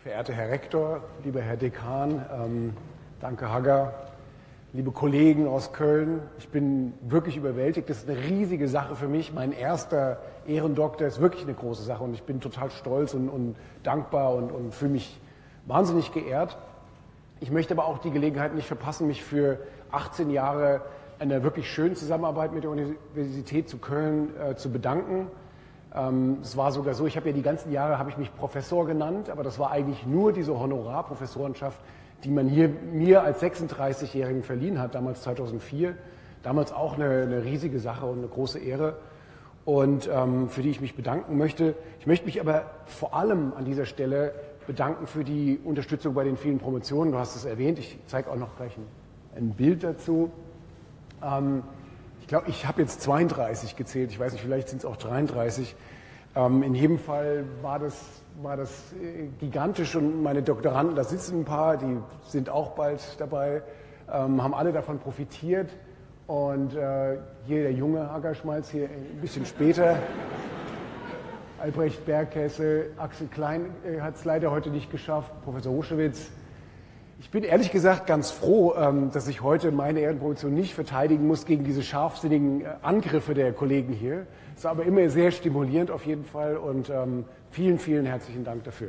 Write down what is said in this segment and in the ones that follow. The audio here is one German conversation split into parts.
Verehrter Herr Rektor, lieber Herr Dekan, danke Hagger, liebe Kollegen aus Köln, ich bin wirklich überwältigt. Das ist eine riesige Sache für mich. Mein erster Ehrendoktor ist wirklich eine große Sache und ich bin total stolz und dankbar und fühle mich wahnsinnig geehrt. Ich möchte aber auch die Gelegenheit nicht verpassen, mich für 18 Jahre einer wirklich schönen Zusammenarbeit mit der Universität zu Köln zu bedanken. Es war sogar so, ich habe ja die ganzen Jahre, habe ich mich Professor genannt, aber das war eigentlich nur diese Honorarprofessorenschaft, die man hier mir als 36-Jährigen verliehen hat, damals 2004. Damals auch eine riesige Sache und eine große Ehre und für die ich mich bedanken möchte. Ich möchte mich aber vor allem an dieser Stelle bedanken für die Unterstützung bei den vielen Promotionen. Du hast es erwähnt, ich zeige auch noch gleich ein Bild dazu. Ich glaube, ich habe jetzt 32 gezählt, ich weiß nicht, vielleicht sind es auch 33. In jedem Fall war das gigantisch und meine Doktoranden, da sitzen ein paar, die sind auch bald dabei, haben alle davon profitiert. Und hier der junge Haggerschmalz, hier ein bisschen später, Albrecht Bergkessel, Axel Klein hat es leider heute nicht geschafft, Professor Hoschewitz. Ich bin ehrlich gesagt ganz froh, dass ich heute meine Ehrenposition nicht verteidigen muss gegen diese scharfsinnigen Angriffe der Kollegen hier. Es war aber immer sehr stimulierend auf jeden Fall und vielen, vielen herzlichen Dank dafür.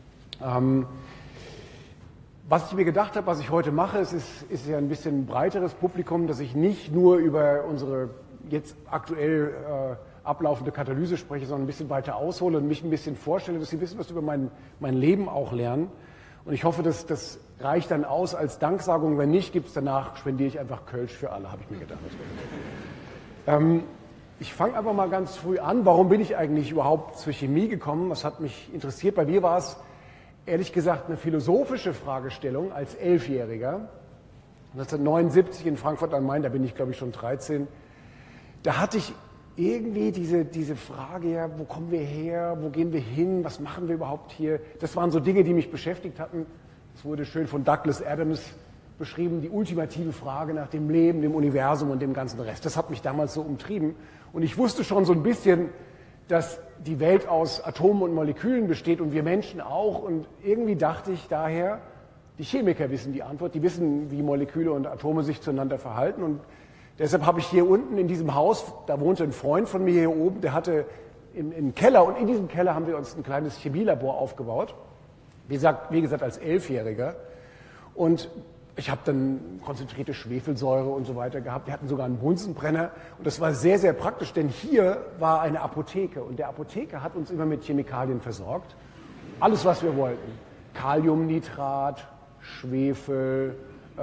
Was ich mir gedacht habe, was ich heute mache, ist ja ein bisschen breiteres Publikum, dass ich nicht nur über unsere jetzt aktuell ablaufende Katalyse spreche, sondern ein bisschen weiter aushole und mich ein bisschen vorstelle, dass Sie wissen, was über mein Leben auch lernen. Und ich hoffe, dass das reicht dann aus als Danksagung. Wenn nicht, gibt es danach, spendiere ich einfach Kölsch für alle, habe ich mir gedacht. Ich fange einfach mal ganz früh an. Warum bin ich eigentlich überhaupt zur Chemie gekommen? Was hat mich interessiert? Bei mir war es, ehrlich gesagt, eine philosophische Fragestellung als 11-Jähriger. 1979 in Frankfurt am Main, da bin ich, glaube ich, schon 13. Da hatte ich irgendwie diese Frage, ja, wo kommen wir her, wo gehen wir hin, was machen wir überhaupt hier? Das waren so Dinge, die mich beschäftigt hatten. Es wurde schön von Douglas Adams beschrieben, die ultimative Frage nach dem Leben, dem Universum und dem ganzen Rest. Das hat mich damals so umtrieben. Und ich wusste schon so ein bisschen, dass die Welt aus Atomen und Molekülen besteht und wir Menschen auch. Und irgendwie dachte ich daher, die Chemiker wissen die Antwort, die wissen, wie Moleküle und Atome sich zueinander verhalten. Und deshalb habe ich hier unten in diesem Haus, da wohnte ein Freund von mir hier oben, der hatte einen Keller und in diesem Keller haben wir uns ein kleines Chemielabor aufgebaut. Wie gesagt, als 11-Jähriger. Und ich habe dann konzentrierte Schwefelsäure und so weiter gehabt. Wir hatten sogar einen Bunsenbrenner und das war sehr, sehr praktisch, denn hier war eine Apotheke und der Apotheker hat uns immer mit Chemikalien versorgt. Alles, was wir wollten. Kaliumnitrat, Schwefel,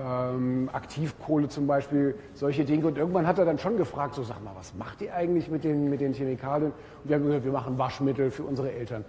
Aktivkohle zum Beispiel, solche Dinge. Und irgendwann hat er dann schon gefragt, so sag mal, was macht ihr eigentlich mit den Chemikalien? Und wir haben gesagt, wir machen Waschmittel für unsere Eltern.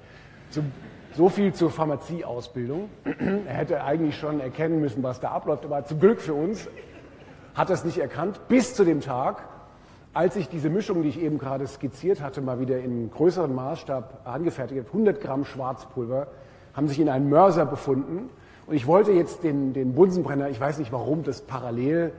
So viel zur Pharmazieausbildung. Er hätte eigentlich schon erkennen müssen, was da abläuft, aber zum Glück für uns hat er es nicht erkannt, bis zu dem Tag, als ich diese Mischung, die ich eben gerade skizziert hatte, mal wieder in größerem Maßstab angefertigt habe. 100 Gramm Schwarzpulver haben sich in einem Mörser befunden. Und ich wollte jetzt den Bunsenbrenner, ich weiß nicht warum, das parallel,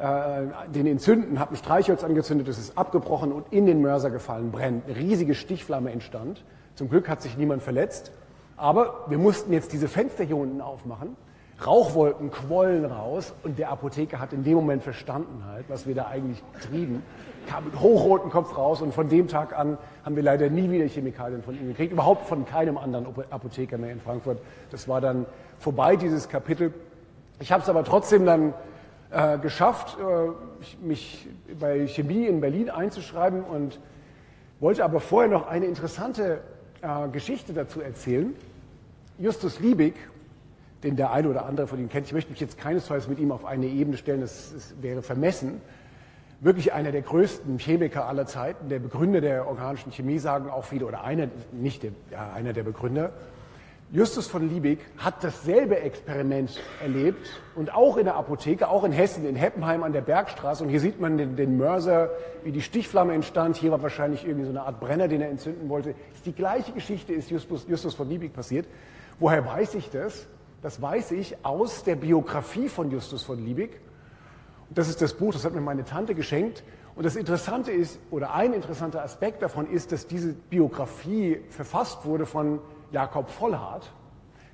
den entzünden, habe ein Streichholz angezündet, das ist abgebrochen und in den Mörser gefallen, brennt. Eine riesige Stichflamme entstand. Zum Glück hat sich niemand verletzt. Aber wir mussten jetzt diese Fenster hier unten aufmachen. Rauchwolken quollen raus und der Apotheker hat in dem Moment verstanden halt, was wir da eigentlich trieben. Kam mit hochrotem Kopf raus und von dem Tag an haben wir leider nie wieder Chemikalien von ihm gekriegt. Überhaupt von keinem anderen Apotheker mehr in Frankfurt. Das war dann vorbei, dieses Kapitel. Ich habe es aber trotzdem dann geschafft, mich bei Chemie in Berlin einzuschreiben und wollte aber vorher noch eine interessante Geschichte dazu erzählen. Justus Liebig, den der eine oder andere von Ihnen kennt, ich möchte mich jetzt keinesfalls mit ihm auf eine Ebene stellen, das wäre vermessen. Wirklich einer der größten Chemiker aller Zeiten, der Begründer der organischen Chemie, sagen auch viele, oder einer der Begründer. Justus von Liebig hat dasselbe Experiment erlebt und auch in der Apotheke, auch in Hessen, in Heppenheim an der Bergstraße. Und hier sieht man den Mörser, wie die Stichflamme entstand. Hier war wahrscheinlich irgendwie so eine Art Brenner, den er entzünden wollte. Die gleiche Geschichte ist Justus von Liebig passiert. Woher weiß ich das? Das weiß ich aus der Biografie von Justus von Liebig. Und das ist das Buch, das hat mir meine Tante geschenkt. Und das Interessante ist, oder ein interessanter Aspekt davon ist, dass diese Biografie verfasst wurde von Jakob Vollhardt,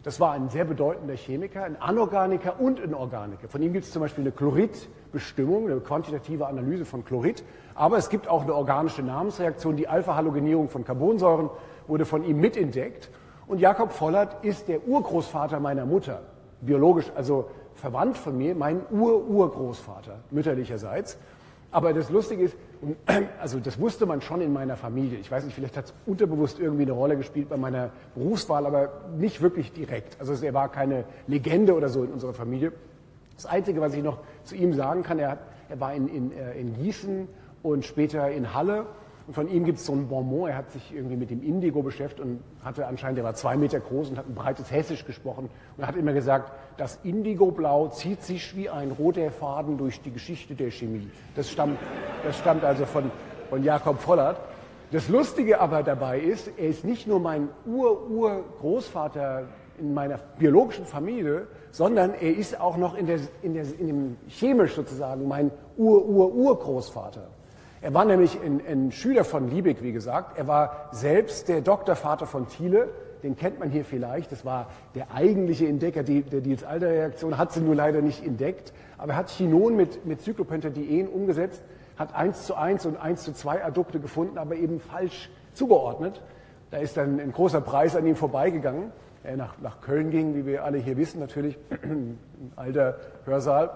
Das war ein sehr bedeutender Chemiker, ein Anorganiker und ein Organiker. Von ihm gibt es zum Beispiel eine Chloridbestimmung, eine quantitative Analyse von Chlorid. Aber es gibt auch eine organische Namensreaktion. Die Alpha-Halogenierung von Carbonsäuren wurde von ihm mitentdeckt. Und Jakob Vollert ist der Urgroßvater meiner Mutter, biologisch, also verwandt von mir, mein Urgroßvater, mütterlicherseits. Aber das Lustige ist, also das wusste man schon in meiner Familie. Ich weiß nicht, vielleicht hat es unterbewusst irgendwie eine Rolle gespielt bei meiner Berufswahl, aber nicht wirklich direkt. Also er war keine Legende oder so in unserer Familie. Das Einzige, was ich noch zu ihm sagen kann, er war in Gießen und später in Halle. Und von ihm gibt es so ein Bonbon, er hat sich irgendwie mit dem Indigo beschäftigt und hatte anscheinend, er war 2 Meter groß und hat ein breites Hessisch gesprochen und er hat immer gesagt, das Indigoblau zieht sich wie ein roter Faden durch die Geschichte der Chemie. Das stammt also von Jakob Vollert. Das Lustige aber dabei ist, er ist nicht nur mein Urgroßvater in meiner biologischen Familie, sondern er ist auch noch in dem chemisch sozusagen mein Urgroßvater. Er war nämlich ein Schüler von Liebig, wie gesagt. Er war selbst der Doktorvater von Thiele. Den kennt man hier vielleicht. Das war der eigentliche Entdecker der Diels-Alder-Reaktion. Hat sie nur leider nicht entdeckt. Aber er hat Chinon mit Cyclopentadien umgesetzt, hat 1:1 und 1:2 Addukte gefunden, aber eben falsch zugeordnet. Da ist dann ein großer Preis an ihm vorbeigegangen. Er nach Köln ging, wie wir alle hier wissen, natürlich. Ein alter Hörsaal.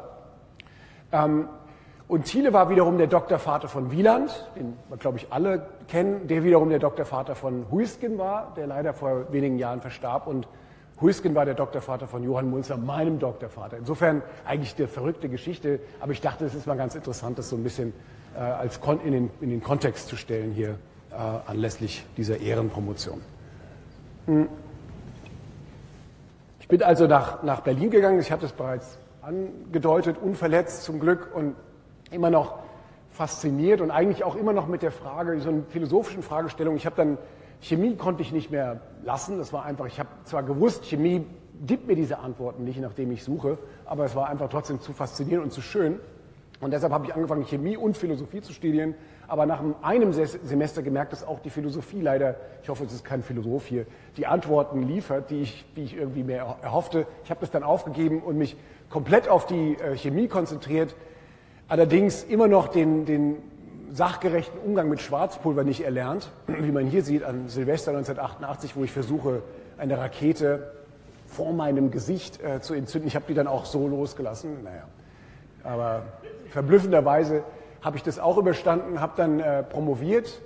Und Thiele war wiederum der Doktorvater von Wieland, den wir, glaube ich, alle kennen, der wiederum der Doktorvater von Huisken war, der leider vor wenigen Jahren verstarb. Und Huisken war der Doktorvater von Johann Mulzer, meinem Doktorvater. Insofern eigentlich eine verrückte Geschichte, aber ich dachte, es ist mal ganz interessant, das so ein bisschen in den Kontext zu stellen hier anlässlich dieser Ehrenpromotion. Ich bin also nach Berlin gegangen, ich habe das bereits angedeutet, unverletzt zum Glück und immer noch fasziniert und eigentlich auch immer noch mit der Frage, so einer philosophischen Fragestellung. Ich habe dann, Chemie konnte ich nicht mehr lassen, das war einfach, ich habe zwar gewusst, Chemie gibt mir diese Antworten nicht, nachdem ich suche, aber es war einfach trotzdem zu faszinierend und zu schön. Und deshalb habe ich angefangen, Chemie und Philosophie zu studieren, aber nach einem Semester gemerkt, dass auch die Philosophie leider, ich hoffe, es ist kein Philosoph hier, die Antworten liefert, die ich irgendwie mehr erhoffte. Ich habe das dann aufgegeben und mich komplett auf die Chemie konzentriert, allerdings immer noch den sachgerechten Umgang mit Schwarzpulver nicht erlernt, wie man hier sieht an Silvester 1988, wo ich versuche, eine Rakete vor meinem Gesicht zu entzünden. Ich habe die dann auch so losgelassen, aber verblüffenderweise habe ich das auch überstanden, habe dann promoviert.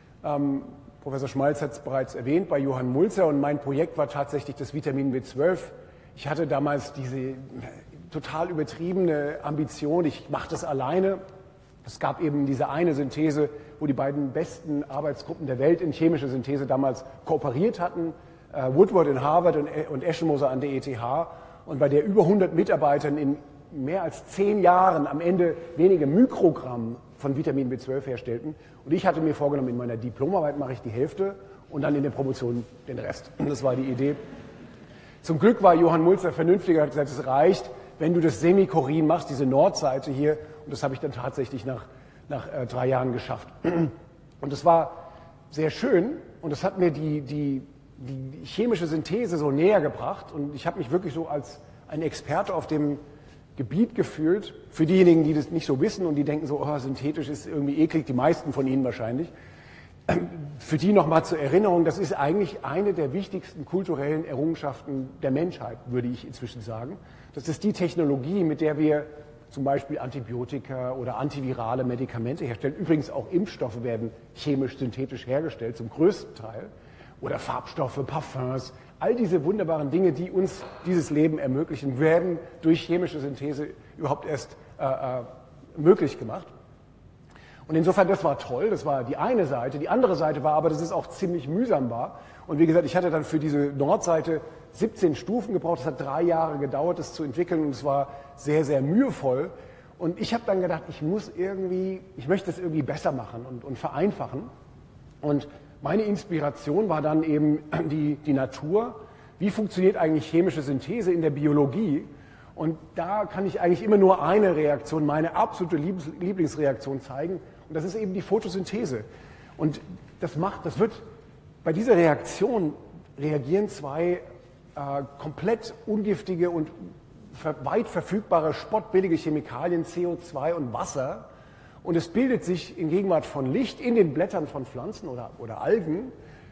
Professor Schmalz hat es bereits erwähnt, bei Johann Mulzer, und mein Projekt war tatsächlich das Vitamin B12. Ich hatte damals diese total übertriebene Ambition, ich mache das alleine. Es gab eben diese eine Synthese, wo die beiden besten Arbeitsgruppen der Welt in chemischer Synthese damals kooperiert hatten, Woodward in Harvard und Eschenmoser an der ETH, und bei der über 100 Mitarbeitern in mehr als 10 Jahren am Ende wenige Mikrogramm von Vitamin B12 herstellten. Und ich hatte mir vorgenommen, in meiner Diplomarbeit mache ich die Hälfte und dann in der Promotion den Rest. Und das war die Idee. Zum Glück war Johann Mulzer vernünftiger, hat gesagt, es reicht, wenn du das Semikorin machst, diese Nordseite hier. Und das habe ich dann tatsächlich nach 3 Jahren geschafft. Und das war sehr schön und das hat mir die chemische Synthese so näher gebracht. Und ich habe mich wirklich so als ein Experte auf dem Gebiet gefühlt. Für diejenigen, die das nicht so wissen und die denken so, oh, synthetisch ist irgendwie eklig, die meisten von Ihnen wahrscheinlich. Für die nochmal zur Erinnerung, das ist eigentlich eine der wichtigsten kulturellen Errungenschaften der Menschheit, würde ich inzwischen sagen. Das ist die Technologie, mit der wir zum Beispiel Antibiotika oder antivirale Medikamente herstellen. Übrigens auch Impfstoffe werden chemisch-synthetisch hergestellt, zum größten Teil. Oder Farbstoffe, Parfums. All diese wunderbaren Dinge, die uns dieses Leben ermöglichen, werden durch chemische Synthese überhaupt erst möglich gemacht. Und insofern, das war toll, das war die eine Seite. Die andere Seite war aber, dass es auch ziemlich mühsam war. Und wie gesagt, ich hatte dann für diese Nordseite 17 Stufen gebraucht. Es hat 3 Jahre gedauert, das zu entwickeln, und es war sehr, sehr mühevoll. Und ich habe dann gedacht, ich möchte es irgendwie besser machen und vereinfachen. Und meine Inspiration war dann eben die Natur. Wie funktioniert eigentlich chemische Synthese in der Biologie? Und da kann ich eigentlich immer nur eine Reaktion, meine absolute Lieblingsreaktion zeigen. Und das ist eben die Photosynthese. Und bei dieser Reaktion reagieren 2 komplett ungiftige und weit verfügbare, spottbillige Chemikalien, CO2 und Wasser. Und es bildet sich in Gegenwart von Licht in den Blättern von Pflanzen oder Algen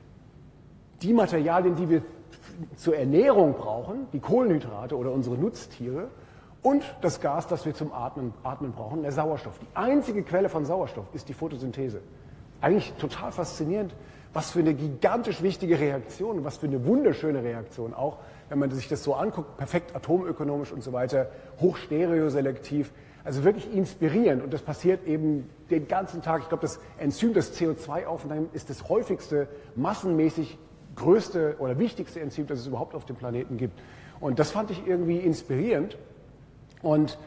die Materialien, die wir zur Ernährung brauchen, die Kohlenhydrate oder unsere Nutztiere, und das Gas, das wir zum Atmen brauchen, der Sauerstoff. Die einzige Quelle von Sauerstoff ist die Photosynthese. Eigentlich total faszinierend, was für eine gigantisch wichtige Reaktion, was für eine wunderschöne Reaktion auch, wenn man sich das so anguckt, perfekt atomökonomisch und so weiter, hochstereoselektiv, also wirklich inspirierend. Und das passiert eben den ganzen Tag. Ich glaube, das Enzym, das CO2 aufnimmt, ist das häufigste, massenmäßig größte oder wichtigste Enzym, das es überhaupt auf dem Planeten gibt. Und das fand ich irgendwie inspirierend. Und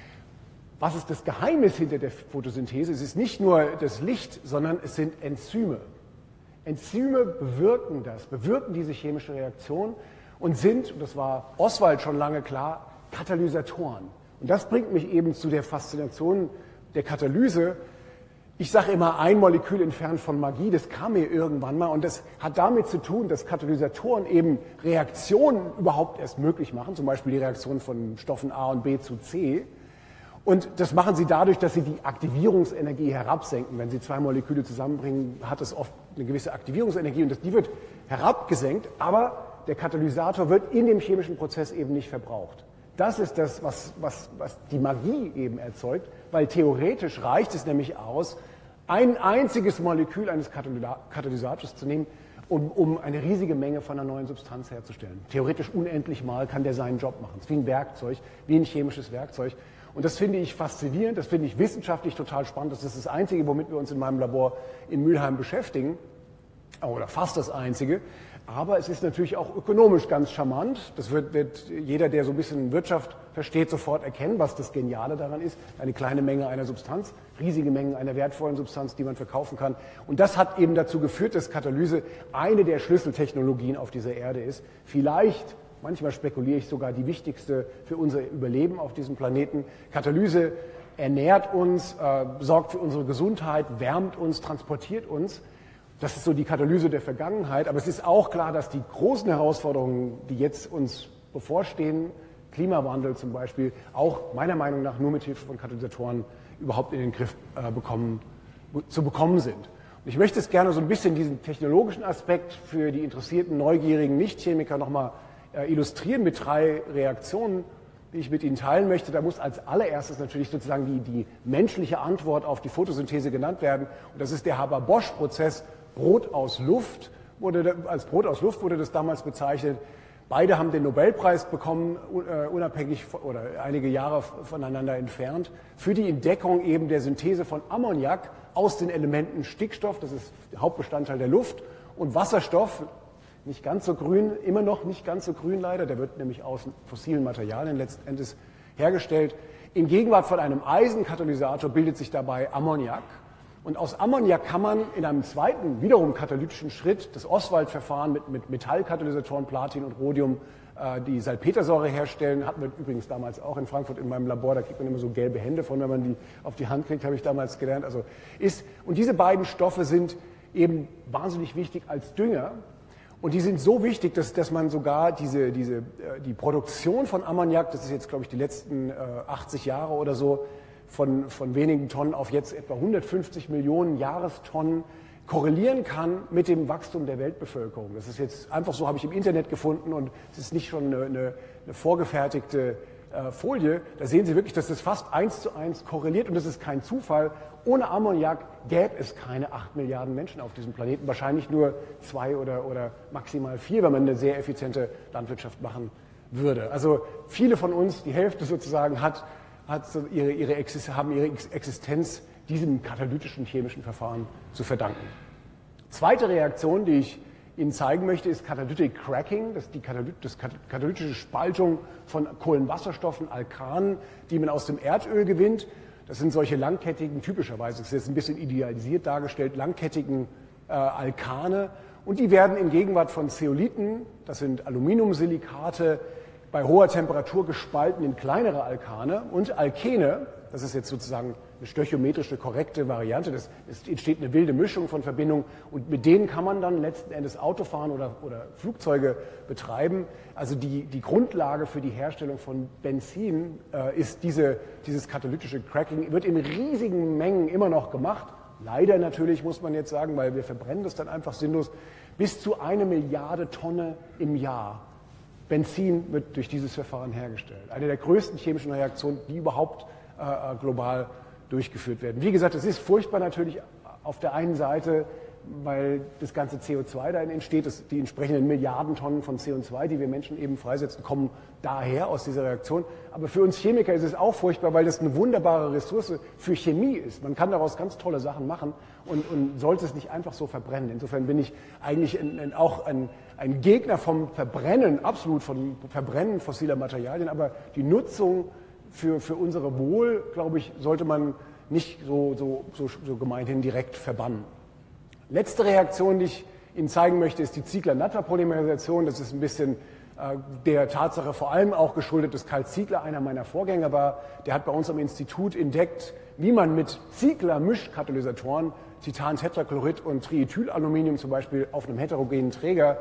was ist das Geheimnis hinter der Photosynthese? Es ist nicht nur das Licht, sondern es sind Enzyme. Enzyme bewirken diese chemische Reaktion und sind, und das war Oswald schon lange klar, Katalysatoren. Und das bringt mich eben zu der Faszination der Katalyse. Ich sage immer, ein Molekül entfernt von Magie, das kam mir irgendwann mal, und das hat damit zu tun, dass Katalysatoren eben Reaktionen überhaupt erst möglich machen, zum Beispiel die Reaktion von Stoffen A und B zu C. Und das machen sie dadurch, dass sie die Aktivierungsenergie herabsenken. Wenn sie zwei Moleküle zusammenbringen, hat es oft eine gewisse Aktivierungsenergie und die wird herabgesenkt, aber der Katalysator wird in dem chemischen Prozess eben nicht verbraucht. Das ist das, was die Magie eben erzeugt, weil theoretisch reicht es nämlich aus, ein einziges Molekül eines Katalysators zu nehmen, um eine riesige Menge von einer neuen Substanz herzustellen. Theoretisch unendlich mal kann der seinen Job machen. Es ist wie ein Werkzeug, wie ein chemisches Werkzeug. Und das finde ich faszinierend, das finde ich wissenschaftlich total spannend. Das ist das Einzige, womit wir uns in meinem Labor in Mülheim beschäftigen, oder fast das Einzige. Aber es ist natürlich auch ökonomisch ganz charmant. Das wird jeder, der so ein bisschen Wirtschaft versteht, sofort erkennen, was das Geniale daran ist. Eine kleine Menge einer Substanz, riesige Mengen einer wertvollen Substanz, die man verkaufen kann. Und das hat eben dazu geführt, dass Katalyse eine der Schlüsseltechnologien auf dieser Erde ist. Vielleicht, manchmal spekuliere ich sogar, die wichtigste für unser Überleben auf diesem Planeten. Katalyse ernährt uns, sorgt für unsere Gesundheit, wärmt uns, transportiert uns. Das ist so die Katalyse der Vergangenheit, aber es ist auch klar, dass die großen Herausforderungen, die jetzt uns bevorstehen, Klimawandel zum Beispiel, auch meiner Meinung nach nur mit Hilfe von Katalysatoren überhaupt in den Griff zu bekommen sind. Und ich möchte es gerne so ein bisschen diesen technologischen Aspekt für die interessierten, neugierigen Nichtchemiker nochmal illustrieren mit 3 Reaktionen, die ich mit Ihnen teilen möchte. Da muss als allererstes natürlich sozusagen die menschliche Antwort auf die Photosynthese genannt werden. Und das ist der Haber-Bosch-Prozess. Brot aus Luft als Brot aus Luft wurde das damals bezeichnet. Beide haben den Nobelpreis bekommen, unabhängig oder einige Jahre voneinander entfernt, für die Entdeckung eben der Synthese von Ammoniak aus den Elementen Stickstoff, das ist der Hauptbestandteil der Luft, und Wasserstoff, nicht ganz so grün, immer noch nicht ganz so grün leider, der wird nämlich aus fossilen Materialien letztendlich hergestellt. In Gegenwart von einem Eisenkatalysator bildet sich dabei Ammoniak. Und aus Ammoniak kann man in einem zweiten, wiederum katalytischen Schritt, das Oswald-Verfahren mit Metallkatalysatoren, Platin und Rhodium, die Salpetersäure herstellen. Hatten wir übrigens damals auch in Frankfurt in meinem Labor, da kriegt man immer so gelbe Hände von, wenn man die auf die Hand kriegt, habe ich damals gelernt. Und diese beiden Stoffe sind eben wahnsinnig wichtig als Dünger. Und die sind so wichtig, dass man sogar die Produktion von Ammoniak, das ist jetzt, glaube ich, die letzten 80 Jahre oder so, von wenigen Tonnen auf jetzt etwa 150 Millionen Jahrestonnen korrelieren kann mit dem Wachstum der Weltbevölkerung. Das ist jetzt einfach so, habe ich im Internet gefunden, und es ist nicht schon eine vorgefertigte Folie. Da sehen Sie wirklich, dass das fast 1:1 korreliert, und das ist kein Zufall. Ohne Ammoniak gäbe es keine 8 Milliarden Menschen auf diesem Planeten, wahrscheinlich nur 2 oder maximal 4, wenn man eine sehr effiziente Landwirtschaft machen würde. Also viele von uns, die Hälfte sozusagen, haben ihre Existenz diesem katalytischen chemischen Verfahren zu verdanken. Zweite Reaktion, die ich Ihnen zeigen möchte, ist Catalytic Cracking, das ist die katalytische Spaltung von Kohlenwasserstoffen, Alkanen, die man aus dem Erdöl gewinnt. Das sind solche langkettigen, typischerweise, das ist jetzt ein bisschen idealisiert dargestellt, langkettigen Alkane, und die werden in Gegenwart von Zeolithen, das sind Aluminiumsilikate, bei hoher Temperatur gespalten in kleinere Alkane und Alkene, das ist jetzt sozusagen eine stöchiometrische korrekte Variante, es entsteht eine wilde Mischung von Verbindungen und mit denen kann man dann letzten Endes Autofahren oder Flugzeuge betreiben. Also die Grundlage für die Herstellung von Benzin ist dieses katalytische Cracking, wird in riesigen Mengen immer noch gemacht. Leider natürlich, muss man jetzt sagen, weil wir verbrennen das dann einfach sinnlos, bis zu 1 Milliarde Tonne im Jahr Benzin wird durch dieses Verfahren hergestellt. Eine der größten chemischen Reaktionen, die überhaupt global durchgeführt werden. Wie gesagt, es ist furchtbar natürlich auf der einen Seite, weil das ganze CO2 dahin entsteht, die entsprechenden Milliarden Tonnen von CO2, die wir Menschen eben freisetzen, kommen daher aus dieser Reaktion. Aber für uns Chemiker ist es auch furchtbar, weil das eine wunderbare Ressource für Chemie ist. Man kann daraus ganz tolle Sachen machen und sollte es nicht einfach so verbrennen. Insofern bin ich eigentlich auch ein Gegner vom Verbrennen, absolut vom Verbrennen fossiler Materialien, aber die Nutzung für unsere Wohl, glaube ich, sollte man nicht so gemeinhin direkt verbannen. Letzte Reaktion, die ich Ihnen zeigen möchte, ist die Ziegler-Natter-Polymerisation. Das ist ein bisschen der Tatsache vor allem auch geschuldet, dass Karl Ziegler einer meiner Vorgänger war. Der hat bei uns am Institut entdeckt, wie man mit Ziegler-Mischkatalysatoren, Titan-Tetrachlorid und Triethylaluminium zum Beispiel auf einem heterogenen Träger,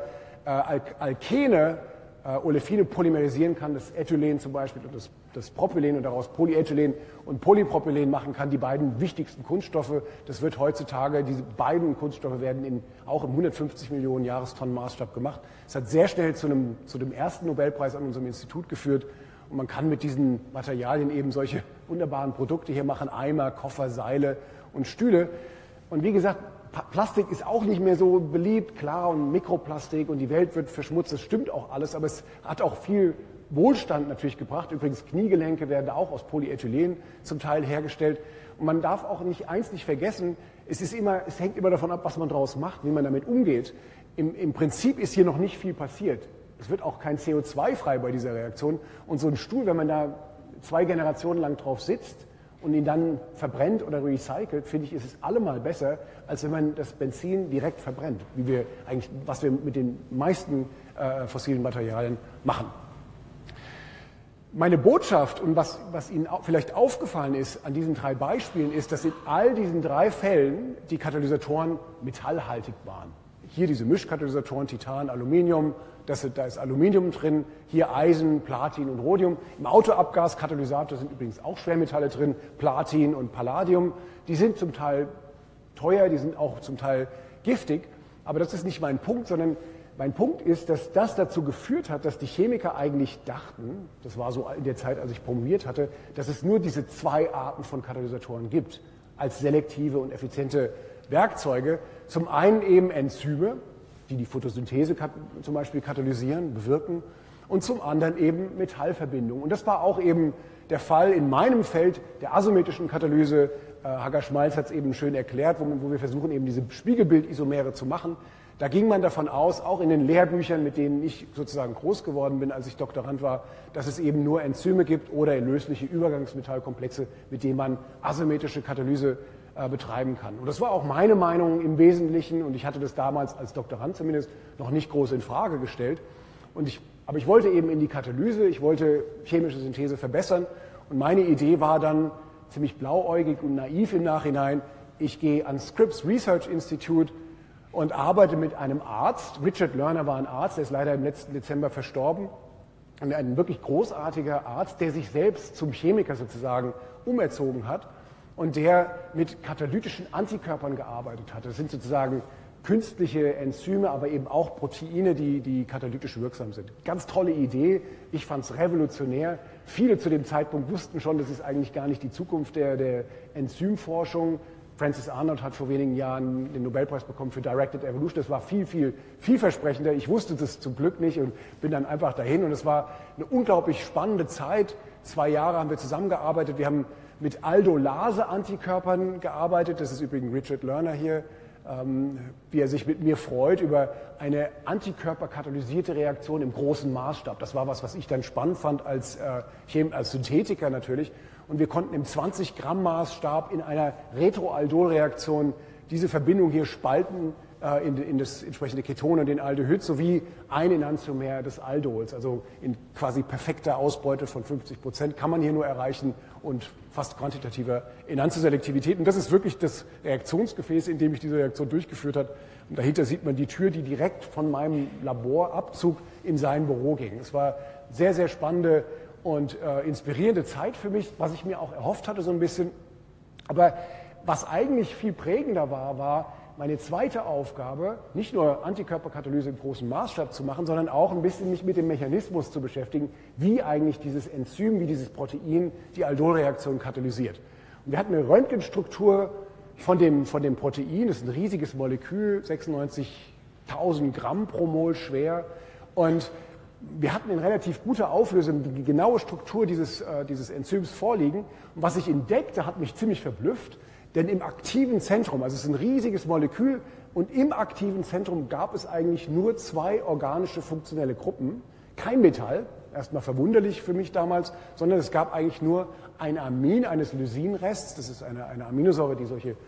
Alkene, Olefine polymerisieren kann, das Ethylen zum Beispiel und das Propylen und daraus Polyethylen und Polypropylen machen kann, die beiden wichtigsten Kunststoffe. Das wird heutzutage, diese beiden Kunststoffe werden auch im 150 Millionen Jahrestonnen Maßstab gemacht. Es hat sehr schnell zu dem ersten Nobelpreis an unserem Institut geführt und man kann mit diesen Materialien eben solche wunderbaren Produkte hier machen, Eimer, Koffer, Seile und Stühle. Und wie gesagt, Plastik ist auch nicht mehr so beliebt, klar, und Mikroplastik und die Welt wird verschmutzt, das stimmt auch alles, aber es hat auch viel Wohlstand natürlich gebracht. Übrigens, Kniegelenke werden auch aus Polyethylen zum Teil hergestellt. Und man darf auch eins nicht vergessen, es hängt immer davon ab, was man daraus macht, wie man damit umgeht. Im Prinzip ist hier noch nicht viel passiert. Es wird auch kein CO2 frei bei dieser Reaktion. Und so ein Stuhl, wenn man da 2 Generationen lang drauf sitzt, und ihn dann verbrennt oder recycelt, finde ich, ist es allemal besser, als wenn man das Benzin direkt verbrennt, was wir mit den meisten fossilen Materialien machen. Meine Botschaft und was Ihnen vielleicht aufgefallen ist an diesen 3 Beispielen ist, dass in all diesen 3 Fällen die Katalysatoren metallhaltig waren. Hier diese Mischkatalysatoren, Titan, Aluminium, da ist Aluminium drin, hier Eisen, Platin und Rhodium. Im Autoabgaskatalysator sind übrigens auch Schwermetalle drin, Platin und Palladium. Die sind zum Teil teuer, die sind auch zum Teil giftig, aber das ist nicht mein Punkt, sondern mein Punkt ist, dass das dazu geführt hat, dass die Chemiker eigentlich dachten, das war so in der Zeit, als ich promoviert hatte, dass es nur diese 2 Arten von Katalysatoren gibt, als selektive und effiziente Werkzeuge. Zum einen eben Enzyme, die Photosynthese zum Beispiel katalysieren, bewirken, und zum anderen eben Metallverbindungen. Und das war auch eben der Fall in meinem Feld der asymmetrischen Katalyse. Hagar Schmalz hat es eben schön erklärt, wo wir versuchen, eben diese Spiegelbildisomere zu machen. Da ging man davon aus, auch in den Lehrbüchern, mit denen ich sozusagen groß geworden bin, als ich Doktorand war, dass es eben nur Enzyme gibt oder lösliche Übergangsmetallkomplexe, mit denen man asymmetrische Katalyse betreiben kann. Und das war auch meine Meinung im Wesentlichen, und ich hatte das damals als Doktorand zumindest noch nicht groß in Frage gestellt. Aber ich wollte eben in die Katalyse, ich wollte chemische Synthese verbessern, und meine Idee war dann ziemlich blauäugig und naiv im Nachhinein, ich gehe ans Scripps Research Institute und arbeite mit einem Arzt. Richard Lerner war ein Arzt, der ist leider im letzten Dezember verstorben, und ein wirklich großartiger Arzt, der sich selbst zum Chemiker sozusagen umerzogen hat und der mit katalytischen Antikörpern gearbeitet hat. Das sind sozusagen künstliche Enzyme, aber eben auch Proteine, die katalytisch wirksam sind. Ganz tolle Idee, ich fand es revolutionär. Viele zu dem Zeitpunkt wussten schon, das ist eigentlich gar nicht die Zukunft der Enzymforschung. Francis Arnold hat vor wenigen Jahren den Nobelpreis bekommen für Directed Evolution. Das war vielversprechender. Ich wusste das zum Glück nicht und bin dann einfach dahin. Und es war eine unglaublich spannende Zeit. 2 Jahre haben wir zusammengearbeitet. Wir haben mit Aldolase-Antikörpern gearbeitet. Das ist übrigens Richard Lerner hier, wie er sich mit mir freut über eine antikörperkatalysierte Reaktion im großen Maßstab. Das war was ich dann spannend fand als Synthetiker natürlich. Und wir konnten im 20-Gramm-Maßstab in einer Retroaldol-Reaktion diese Verbindung hier spalten in das entsprechende Keton und den Aldehyd sowie ein Enantiomer des Aldols. Also in quasi perfekter Ausbeute von 50% kann man hier nur erreichen und fast quantitativer Enantioselektivität. Und das ist wirklich das Reaktionsgefäß, in dem ich diese Reaktion durchgeführt habe. Und dahinter sieht man die Tür, die direkt von meinem Laborabzug in sein Büro ging. Es war sehr, sehr spannende und inspirierende Zeit für mich, was ich mir auch erhofft hatte so ein bisschen. Aber was eigentlich viel prägender war meine zweite Aufgabe, nicht nur Antikörperkatalyse im großen Maßstab zu machen, sondern auch ein bisschen mich mit dem Mechanismus zu beschäftigen, wie eigentlich dieses Enzym, wie dieses Protein die Aldolreaktion katalysiert. Und wir hatten eine Röntgenstruktur von dem Protein, das ist ein riesiges Molekül, 96.000 Gramm pro Mol schwer, und wir hatten in relativ guter Auflösung die genaue Struktur dieses Enzyms vorliegen. Und was ich entdeckte, hat mich ziemlich verblüfft. Denn im aktiven Zentrum, also es ist ein riesiges Molekül, und im aktiven Zentrum gab es eigentlich nur 2 organische funktionelle Gruppen. Kein Metall, erstmal verwunderlich für mich damals, sondern es gab eigentlich nur ein Amin eines Lysinrests, das ist eine Aminosäure, die solche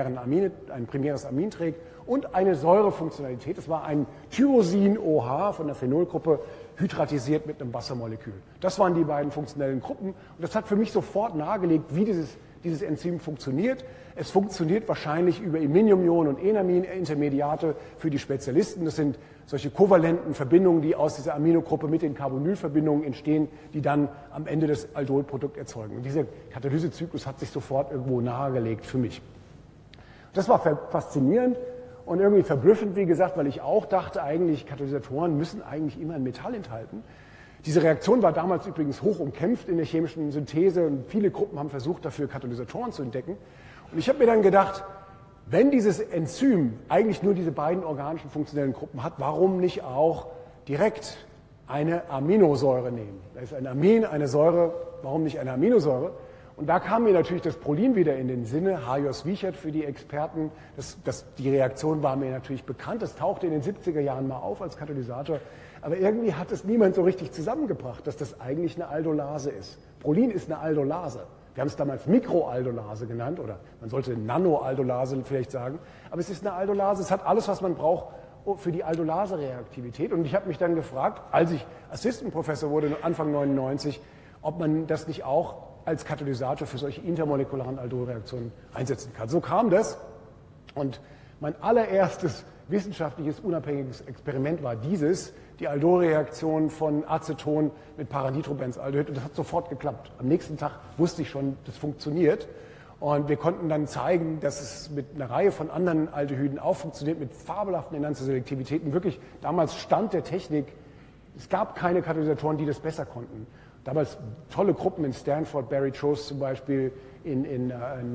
ein primäres Amin trägt, und eine Säurefunktionalität. Das war ein Tyrosin-OH von der Phenolgruppe, hydratisiert mit einem Wassermolekül. Das waren die beiden funktionellen Gruppen, und das hat für mich sofort nahegelegt, wie dieses Enzym funktioniert. Es funktioniert wahrscheinlich über Iminium-Ionen und Enamin-Intermediate für die Spezialisten. Das sind solche kovalenten Verbindungen, die aus dieser Aminogruppe mit den Carbonylverbindungen entstehen, die dann am Ende das Aldolprodukt erzeugen. Und dieser Katalysezyklus hat sich sofort irgendwo nahegelegt für mich. Das war faszinierend und irgendwie verblüffend, wie gesagt, weil ich auch dachte, eigentlich Katalysatoren müssen eigentlich immer ein Metall enthalten. Diese Reaktion war damals übrigens hoch umkämpft in der chemischen Synthese und viele Gruppen haben versucht, dafür Katalysatoren zu entdecken. Und ich habe mir dann gedacht, wenn dieses Enzym eigentlich nur diese beiden organischen funktionellen Gruppen hat, warum nicht auch direkt eine Aminosäure nehmen? Da ist ein Amin, eine Säure, warum nicht eine Aminosäure? Und da kam mir natürlich das Prolin wieder in den Sinne, Hajos Wiechert für die Experten. Die Reaktion war mir natürlich bekannt, das tauchte in den 70er Jahren mal auf als Katalysator. Aber irgendwie hat es niemand so richtig zusammengebracht, dass das eigentlich eine Aldolase ist. Prolin ist eine Aldolase. Wir haben es damals Mikroaldolase genannt, oder man sollte Nanoaldolase vielleicht sagen. Aber es ist eine Aldolase, es hat alles, was man braucht für die Aldolase-Reaktivität. Und ich habe mich dann gefragt, als ich Assistant Professor wurde, Anfang 99, ob man das nicht auch als Katalysator für solche intermolekularen Aldolreaktionen einsetzen kann. So kam das. Und mein allererstes wissenschaftliches unabhängiges Experiment war die Aldolreaktion von Aceton mit Paranitrobenzaldehyd, und das hat sofort geklappt. Am nächsten Tag wusste ich schon, das funktioniert, und wir konnten dann zeigen, dass es mit einer Reihe von anderen Aldehyden auch funktioniert, mit fabelhaften Enantioselektivitäten. Wirklich damals Stand der Technik, es gab keine Katalysatoren, die das besser konnten. Damals tolle Gruppen in Stanford, Barry Trost zum Beispiel, in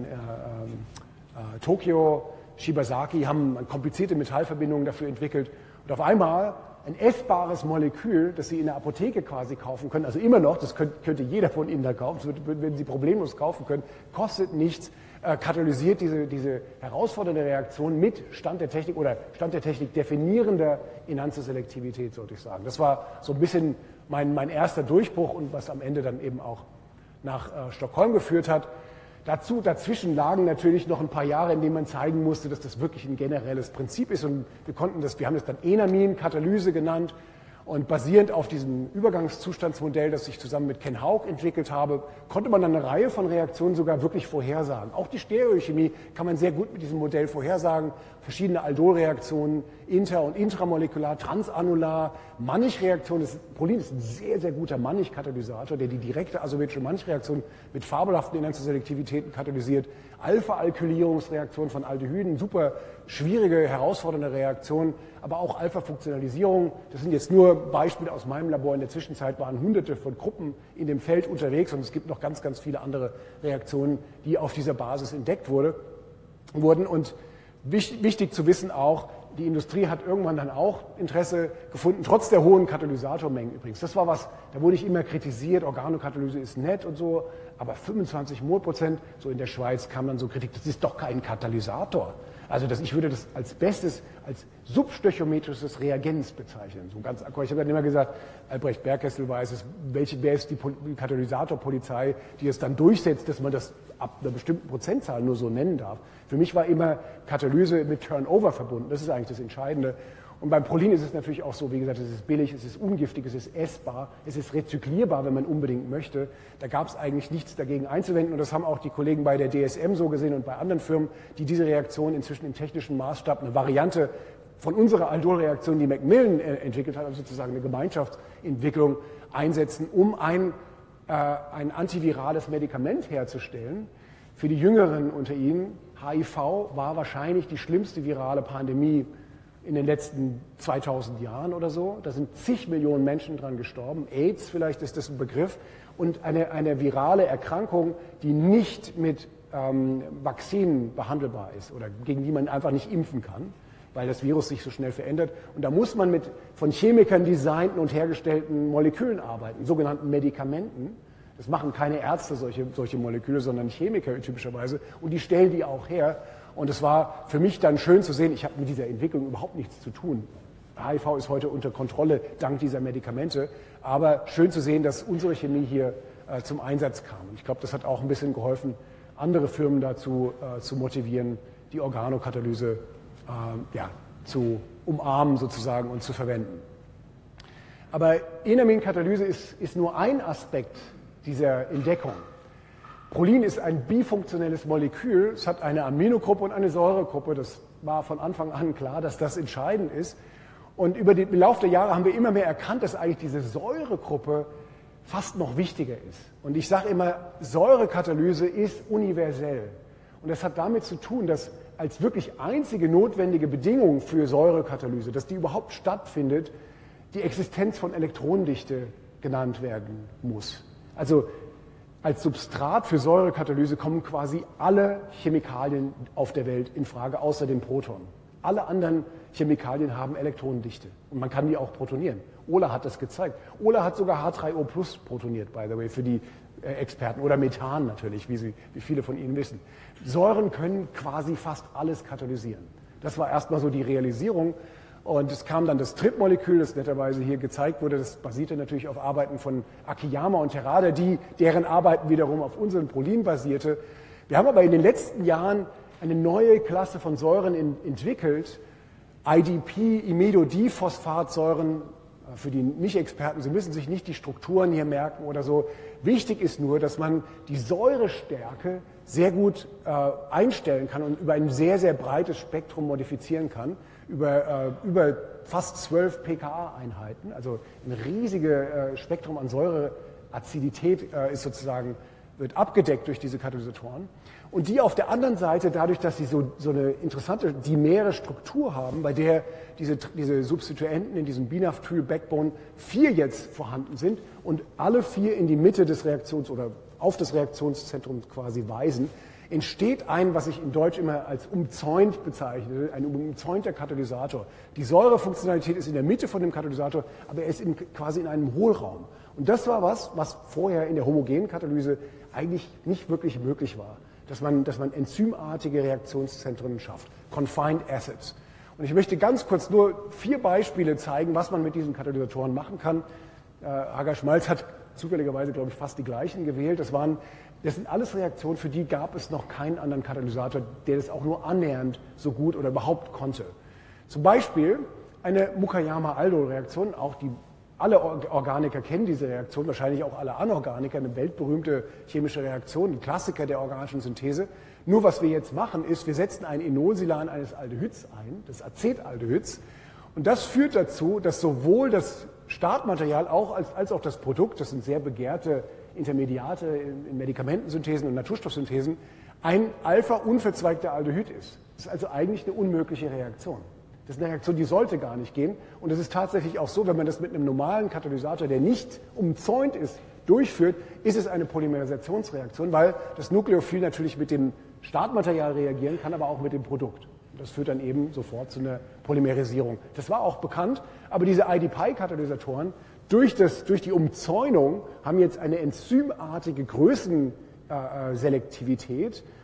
Tokio, Shibazaki haben komplizierte Metallverbindungen dafür entwickelt. Und auf einmal ein essbares Molekül, das Sie in der Apotheke quasi kaufen können, also immer noch, das könnte jeder von Ihnen da kaufen, das würden Sie problemlos kaufen können, kostet nichts, katalysiert diese herausfordernde Reaktion mit Stand der Technik oder Stand der Technik definierender Enantioselektivität, sollte ich sagen. Das war so ein bisschen mein erster Durchbruch und was am Ende dann eben auch nach Stockholm geführt hat. Dazwischen lagen natürlich noch ein paar Jahre, in denen man zeigen musste, dass das wirklich ein generelles Prinzip ist. Und wir haben das dann Enamin-Katalyse genannt. Und basierend auf diesem Übergangszustandsmodell, das ich zusammen mit Ken Haug entwickelt habe, konnte man dann eine Reihe von Reaktionen sogar wirklich vorhersagen. Auch die Stereochemie kann man sehr gut mit diesem Modell vorhersagen. Verschiedene Aldolreaktionen, inter- und intramolekular, transannular, Mannich-Reaktionen. Prolin ist ein sehr, sehr guter Mannich-Katalysator, der die direkte asomerische Mannich-Reaktion mit fabelhaften Enantioselektivitäten katalysiert. Alpha-Alkylierungsreaktionen von Aldehyden, super schwierige, herausfordernde Reaktionen, aber auch Alpha-Funktionalisierung. Das sind jetzt nur Beispiele aus meinem Labor. In der Zwischenzeit waren Hunderte von Gruppen in dem Feld unterwegs und es gibt noch ganz, ganz viele andere Reaktionen, die auf dieser Basis entdeckt wurden. Und wichtig zu wissen auch, die Industrie hat irgendwann dann auch Interesse gefunden, trotz der hohen Katalysatormengen übrigens. Das war was, da wurde ich immer kritisiert, Organokatalyse ist nett und so, aber 25 Mol%, so in der Schweiz kam dann so Kritik, das ist doch kein Katalysator. Also ich würde das als substöchiometrisches Reagenz bezeichnen. So ganz akkurat. Ich habe dann immer gesagt, Albrecht Bergkessel weiß es, wer ist die Katalysatorpolizei, die es dann durchsetzt, dass man das ab einer bestimmten Prozentzahl nur so nennen darf. Für mich war immer Katalyse mit Turnover verbunden. Das ist eigentlich das Entscheidende. Und beim Prolin ist es natürlich auch so, wie gesagt, es ist billig, es ist ungiftig, es ist essbar, es ist rezyklierbar, wenn man unbedingt möchte. Da gab es eigentlich nichts dagegen einzuwenden und das haben auch die Kollegen bei der DSM so gesehen und bei anderen Firmen, die diese Reaktion inzwischen im technischen Maßstab, eine Variante von unserer Aldolreaktion, die Macmillan entwickelt hat, also sozusagen eine Gemeinschaftsentwicklung einsetzen, um ein antivirales Medikament herzustellen. Für die Jüngeren unter Ihnen, HIV war wahrscheinlich die schlimmste virale Pandemie in den letzten 2000 Jahren oder so. Da sind zig Millionen Menschen dran gestorben. AIDS, vielleicht ist das ein Begriff. Und eine virale Erkrankung, die nicht mit Vakzinen behandelbar ist oder gegen die man einfach nicht impfen kann, weil das Virus sich so schnell verändert. Und da muss man mit von Chemikern designten und hergestellten Molekülen arbeiten, sogenannten Medikamenten. Das machen keine Ärzte, solche Moleküle, sondern Chemiker typischerweise. Und die stellen die auch her. Und es war für mich dann schön zu sehen, ich habe mit dieser Entwicklung überhaupt nichts zu tun. HIV ist heute unter Kontrolle dank dieser Medikamente. Aber schön zu sehen, dass unsere Chemie hier zum Einsatz kam. Und ich glaube, das hat auch ein bisschen geholfen, andere Firmen dazu zu motivieren, die Organokatalyse zu umarmen sozusagen und zu verwenden. Aber Enaminkatalyse ist nur ein Aspekt dieser Entdeckung. Prolin ist ein bifunktionelles Molekül. Es hat eine Aminogruppe und eine Säuregruppe. Das war von Anfang an klar, dass das entscheidend ist. Und im Laufe der Jahre haben wir immer mehr erkannt, dass eigentlich diese Säuregruppe fast noch wichtiger ist. Und ich sage immer, Säurekatalyse ist universell. Und das hat damit zu tun, dass als wirklich einzige notwendige Bedingung für Säurekatalyse, dass die überhaupt stattfindet, die Existenz von Elektronendichte genannt werden muss. Also als Substrat für Säurekatalyse kommen quasi alle Chemikalien auf der Welt in Frage, außer dem Proton. Alle anderen Chemikalien haben Elektronendichte und man kann die auch protonieren. Ola hat das gezeigt. Ola hat sogar H3O plus protoniert, by the way, für die Experten. Oder Methan natürlich, wie viele von Ihnen wissen. Säuren können quasi fast alles katalysieren. Das war erstmal so die Realisierung. Und es kam dann das Trippmolekül, das netterweise hier gezeigt wurde. Das basierte natürlich auf Arbeiten von Akiyama und Terada, deren Arbeiten wiederum auf unseren Prolin basierte. Wir haben aber in den letzten Jahren eine neue Klasse von Säuren entwickelt. IDP, Imidodiphosphatsäuren. Für die Nicht-Experten, Sie müssen sich nicht die Strukturen hier merken oder so. Wichtig ist nur, dass man die Säurestärke sehr gut einstellen kann und über ein sehr, sehr breites Spektrum modifizieren kann. Über fast 12 pKa-Einheiten, also ein riesiges Spektrum an Säureazidität ist sozusagen, wird abgedeckt durch diese Katalysatoren. Und die auf der anderen Seite, dadurch, dass sie so eine interessante dimere Struktur haben, bei der diese Substituenten in diesem BNAF-Backbone 4 jetzt vorhanden sind und alle 4 in die Mitte des oder auf das Reaktionszentrum quasi weisen, entsteht was ich in Deutsch immer als umzäunt bezeichne, ein umzäunter Katalysator. Die Säurefunktionalität ist in der Mitte von dem Katalysator, aber er ist quasi in einem Hohlraum. Und das war was vorher in der homogenen Katalyse eigentlich nicht wirklich möglich war, dass man enzymartige Reaktionszentren schafft, Confined Acids. Und ich möchte ganz kurz nur 4 Beispiele zeigen, was man mit diesen Katalysatoren machen kann. Hagar Schmalz hat zufälligerweise, glaube ich, fast die gleichen gewählt. Das sind alles Reaktionen, für die gab es noch keinen anderen Katalysator, der das auch nur annähernd so gut oder überhaupt konnte. Zum Beispiel eine Mukayama-Aldol-Reaktion, alle Organiker kennen diese Reaktion, wahrscheinlich auch alle Anorganiker, eine weltberühmte chemische Reaktion, ein Klassiker der organischen Synthese. Nur was wir jetzt machen, ist, wir setzen ein Enolsilan eines Aldehyds ein, des Acetaldehyds, und das führt dazu, dass sowohl das Startmaterial als auch das Produkt, das sind sehr begehrte Intermediate in Medikamentensynthesen und Naturstoffsynthesen, ein alpha-unverzweigter Aldehyd ist. Das ist also eigentlich eine unmögliche Reaktion. Das ist eine Reaktion, die sollte gar nicht gehen. Und es ist tatsächlich auch so, wenn man das mit einem normalen Katalysator, der nicht umzäunt ist, durchführt, ist es eine Polymerisationsreaktion, weil das Nukleophil natürlich mit dem Startmaterial reagieren kann, aber auch mit dem Produkt. Das führt dann eben sofort zu einer Polymerisierung. Das war auch bekannt, aber diese IDPI-Katalysatoren durch die Umzäunung haben jetzt eine enzymartige Größenselektivität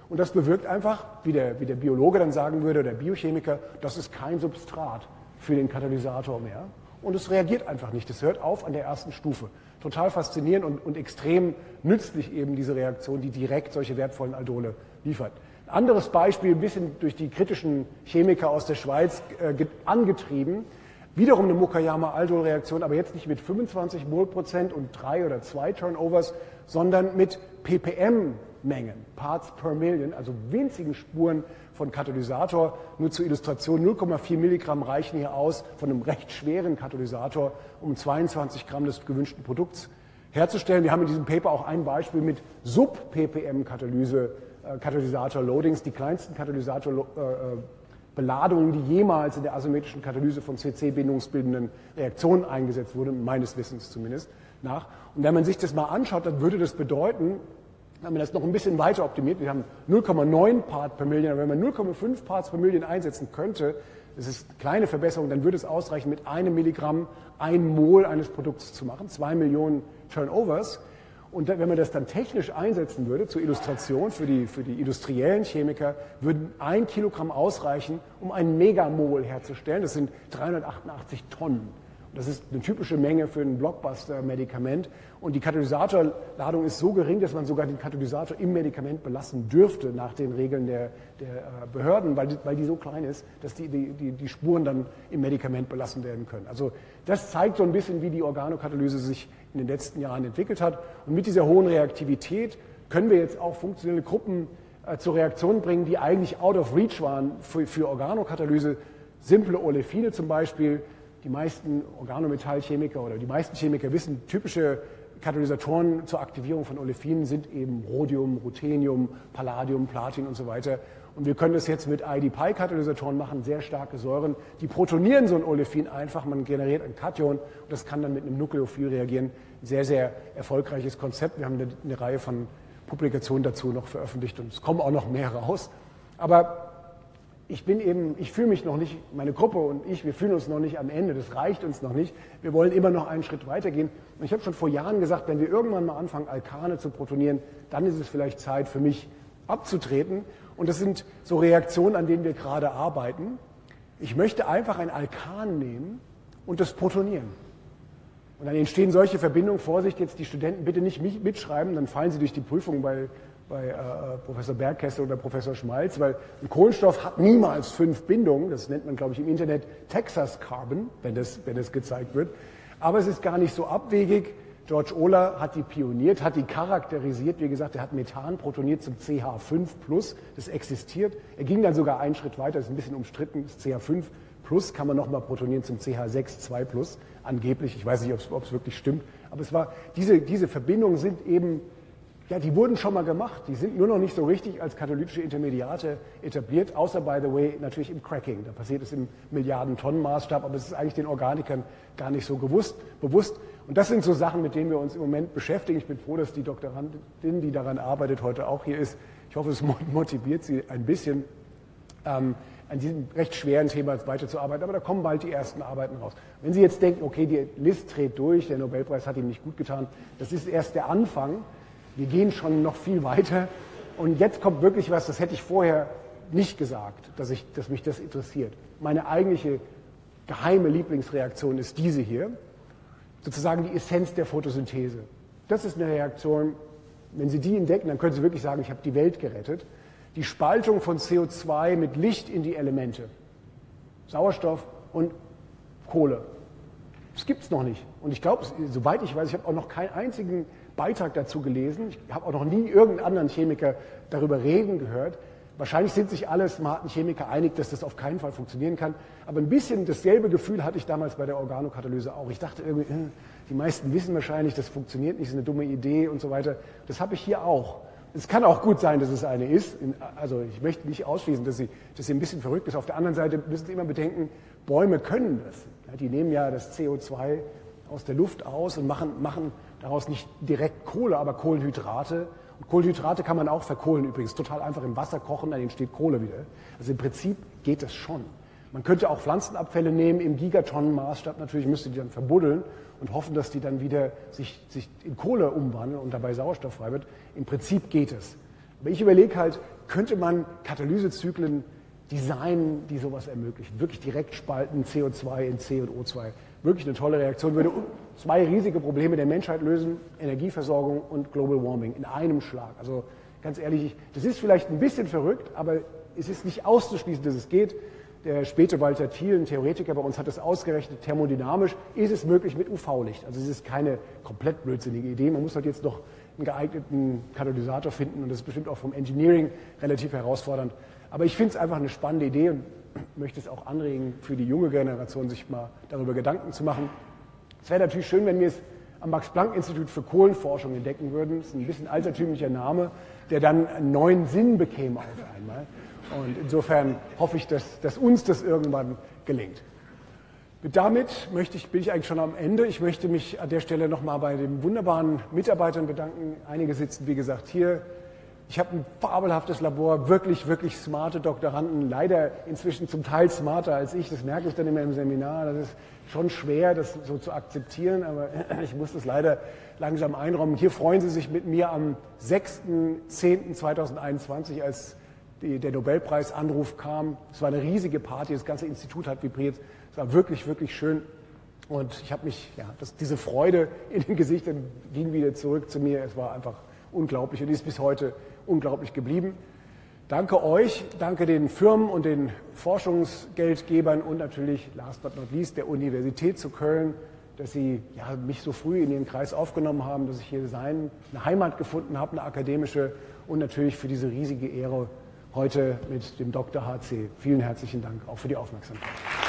Und das bewirkt einfach, wie der Biologe dann sagen würde, oder der Biochemiker, das ist kein Substrat für den Katalysator mehr. Und es reagiert einfach nicht. Es hört auf an der ersten Stufe. Total faszinierend und extrem nützlich eben diese Reaktion, die direkt solche wertvollen Aldole liefert. Ein anderes Beispiel, ein bisschen durch die kritischen Chemiker aus der Schweiz angetrieben, wiederum eine Mukayama-Aldol-Reaktion, aber jetzt nicht mit 25 Mol% und 3 oder 2 Turnovers, sondern mit ppm-Mengen, Parts per Million, also winzigen Spuren von Katalysator. Nur zur Illustration, 0,4 Milligramm reichen hier aus von einem recht schweren Katalysator, um 22 Gramm des gewünschten Produkts herzustellen. Wir haben in diesem Paper auch ein Beispiel mit Sub-ppm-Katalyse, Katalysator-Loadings, die kleinsten Katalysator-Beladungen, die jemals in der asymmetrischen Katalyse von CC-bindungsbildenden Reaktionen eingesetzt wurden, meines Wissens zumindest nach. Und wenn man sich das mal anschaut, dann würde das bedeuten, wenn man das noch ein bisschen weiter optimiert, wir haben 0,9 Part per Million, aber wenn man 0,5 Parts per Million einsetzen könnte, das ist eine kleine Verbesserung, dann würde es ausreichen, mit einem Milligramm 1 Mol eines Produkts zu machen, 2 Millionen Turnovers. Und wenn man das dann technisch einsetzen würde, zur Illustration für die industriellen Chemiker, würden 1 Kilogramm ausreichen, um ein Megamol herzustellen. Das sind 388 Tonnen. Das ist eine typische Menge für ein Blockbuster-Medikament. Und die Katalysatorladung ist so gering, dass man sogar den Katalysator im Medikament belassen dürfte, nach den Regeln der Behörden, weil die so klein ist, dass die Spuren dann im Medikament belassen werden können. Also das zeigt so ein bisschen, wie die Organokatalyse sich in den letzten Jahren entwickelt hat. Und mit dieser hohen Reaktivität können wir jetzt auch funktionelle Gruppen zur Reaktion bringen, die eigentlich out of reach waren für Organokatalyse. Simple Olefine zum Beispiel. Die meisten Organometallchemiker oder die meisten Chemiker wissen, typische Katalysatoren zur Aktivierung von Olefinen sind eben Rhodium, Ruthenium, Palladium, Platin und so weiter. Und wir können das jetzt mit ID-Pi-Katalysatoren machen, sehr starke Säuren. Die protonieren so ein Olefin einfach, man generiert ein Kation und das kann dann mit einem Nukleophil reagieren. Ein sehr, sehr erfolgreiches Konzept. Wir haben eine Reihe von Publikationen dazu noch veröffentlicht und es kommen auch noch mehr raus. Aber ich fühle mich noch nicht, meine Gruppe und ich, wir fühlen uns noch nicht am Ende, das reicht uns noch nicht. Wir wollen immer noch einen Schritt weitergehen. Und ich habe schon vor Jahren gesagt, wenn wir irgendwann mal anfangen, Alkane zu protonieren, dann ist es vielleicht Zeit für mich abzutreten. Und das sind so Reaktionen, an denen wir gerade arbeiten. Ich möchte einfach ein Alkan nehmen und das protonieren. Und dann entstehen solche Verbindungen. Vorsicht, jetzt die Studenten bitte nicht mitschreiben, dann fallen sie durch die Prüfung bei Professor Bergkessel oder Professor Schmalz, weil ein Kohlenstoff hat niemals 5 Bindungen. Das nennt man, glaube ich, im Internet Texas Carbon, wenn das gezeigt wird. Aber es ist gar nicht so abwegig. George Ohler hat die pioniert, hat die charakterisiert. Wie gesagt, er hat Methan protoniert zum CH5+. Das existiert. Er ging dann sogar einen Schritt weiter, das ist ein bisschen umstritten. Das CH5+ kann man nochmal protonieren zum CH6,2+. Angeblich, ich weiß nicht, ob es wirklich stimmt. Aber es war, diese Verbindungen sind eben, ja, die wurden schon mal gemacht. Die sind nur noch nicht so richtig als katalytische Intermediate etabliert, außer, by the way, natürlich im Cracking. Da passiert es im Milliarden-Tonnen-Maßstab, aber es ist eigentlich den Organikern gar nicht so bewusst. Und das sind so Sachen, mit denen wir uns im Moment beschäftigen. Ich bin froh, dass die Doktorandin, die daran arbeitet, heute auch hier ist. Ich hoffe, es motiviert Sie ein bisschen, an diesem recht schweren Thema weiterzuarbeiten. Aber da kommen bald die ersten Arbeiten raus. Wenn Sie jetzt denken, okay, die List dreht durch, der Nobelpreis hat ihm nicht gut getan, das ist erst der Anfang. Wir gehen schon noch viel weiter. Und jetzt kommt wirklich was, das hätte ich vorher nicht gesagt, dass mich das interessiert. Meine eigentliche geheime Lieblingsreaktion ist diese hier. Sozusagen die Essenz der Photosynthese. Das ist eine Reaktion, wenn Sie die entdecken, dann können Sie wirklich sagen, ich habe die Welt gerettet. Die Spaltung von CO2 mit Licht in die Elemente. Sauerstoff und Kohle. Das gibt es noch nicht. Und ich glaube, soweit ich weiß, ich habe auch noch keinen einzigen Beitrag dazu gelesen. Ich habe auch noch nie irgendeinen anderen Chemiker darüber reden gehört. Wahrscheinlich sind sich alle smarten Chemiker einig, dass das auf keinen Fall funktionieren kann. Aber ein bisschen dasselbe Gefühl hatte ich damals bei der Organokatalyse auch. Ich dachte irgendwie, die meisten wissen wahrscheinlich, das funktioniert nicht, das ist eine dumme Idee und so weiter. Das habe ich hier auch. Es kann auch gut sein, dass es eine ist. Also ich möchte nicht ausschließen, dass sie ein bisschen verrückt ist. Auf der anderen Seite müssen Sie immer bedenken, Bäume können das. Die nehmen ja das CO2 aus der Luft aus und machen daraus nicht direkt Kohle, aber Kohlenhydrate. Und Kohlenhydrate kann man auch verkohlen übrigens. Total einfach im Wasser kochen, dann entsteht Kohle wieder. Also im Prinzip geht das schon. Man könnte auch Pflanzenabfälle nehmen, im Gigatonnenmaßstab natürlich, müsste die dann verbuddeln und hoffen, dass die dann wieder sich in Kohle umwandeln und dabei sauerstofffrei wird. Im Prinzip geht es. Aber ich überlege halt, könnte man Katalysezyklen designen, die sowas ermöglichen? Wirklich direkt spalten, CO2 in C und O2. Wirklich eine tolle Reaktion, würde zwei riesige Probleme der Menschheit lösen, Energieversorgung und Global Warming in einem Schlag. Also ganz ehrlich, das ist vielleicht ein bisschen verrückt, aber es ist nicht auszuschließen, dass es geht. Der späte Walter Thiel, ein Theoretiker bei uns, hat es ausgerechnet, thermodynamisch ist es möglich mit UV-Licht. Also es ist keine komplett blödsinnige Idee. Man muss halt jetzt noch einen geeigneten Katalysator finden und das ist bestimmt auch vom Engineering relativ herausfordernd. Aber ich finde es einfach eine spannende Idee und möchte es auch anregen, für die junge Generation sich mal darüber Gedanken zu machen. Es wäre natürlich schön, wenn wir es am Max-Planck-Institut für Kohlenforschung entdecken würden. Das ist ein bisschen altertümlicher Name, der dann einen neuen Sinn bekäme auf einmal. Und insofern hoffe ich, dass uns das irgendwann gelingt. Damit bin ich eigentlich schon am Ende. Ich möchte mich an der Stelle nochmal bei den wunderbaren Mitarbeitern bedanken. Einige sitzen, wie gesagt, hier. Ich habe ein fabelhaftes Labor, wirklich, wirklich smarte Doktoranden, leider inzwischen zum Teil smarter als ich. Das merke ich dann immer im Seminar. Das ist schon schwer, das so zu akzeptieren, aber ich muss das leider langsam einräumen. Hier freuen Sie sich mit mir am 6.10.2021, als der Nobelpreisanruf kam. Es war eine riesige Party, das ganze Institut hat vibriert. Es war wirklich, wirklich schön. Und ich habe mich, diese Freude in den Gesichtern ging wieder zurück zu mir. Es war einfach unglaublich und ist bis heute unglaublich geblieben. Danke euch, danke den Firmen und den Forschungsgeldgebern und natürlich, last but not least, der Universität zu Köln, dass sie mich so früh in ihren Kreis aufgenommen haben, dass ich hier eine Heimat gefunden habe, eine akademische, und natürlich für diese riesige Ehre heute mit dem Dr. HC. Vielen herzlichen Dank auch für die Aufmerksamkeit.